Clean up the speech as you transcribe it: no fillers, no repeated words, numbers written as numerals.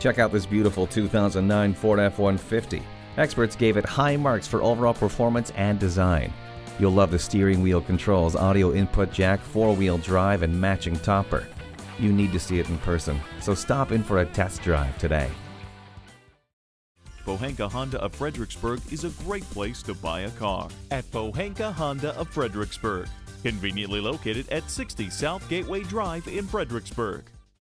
Check out this beautiful 2009 Ford F-150. Experts gave it high marks for overall performance and design. You'll love the steering wheel controls, audio input jack, four-wheel drive, and matching topper. You need to see it in person, so stop in for a test drive today. Pohanka Honda of Fredericksburg is a great place to buy a car. At Pohanka Honda of Fredericksburg, conveniently located at 60 South Gateway Drive in Fredericksburg.